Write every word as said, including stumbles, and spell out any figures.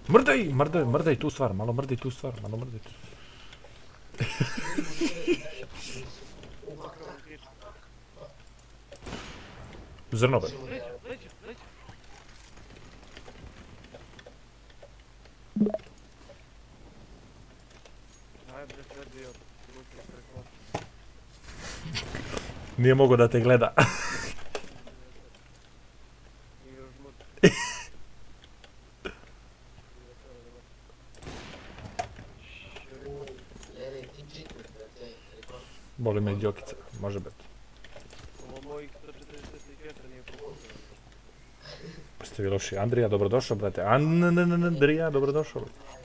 Mrdaj, mrdaj, mrdaj tu stvar, malo mrdaj tu stvar, malo mrdaj tu. Zrnove. Nije mogo da te gleda. Boli me Đokica, može biti. Ovo mojih sto četrdeset četiri nije pokušao. Ste vi loši. Andrija, dobrodošao, brate. Andrija, dobrodošao.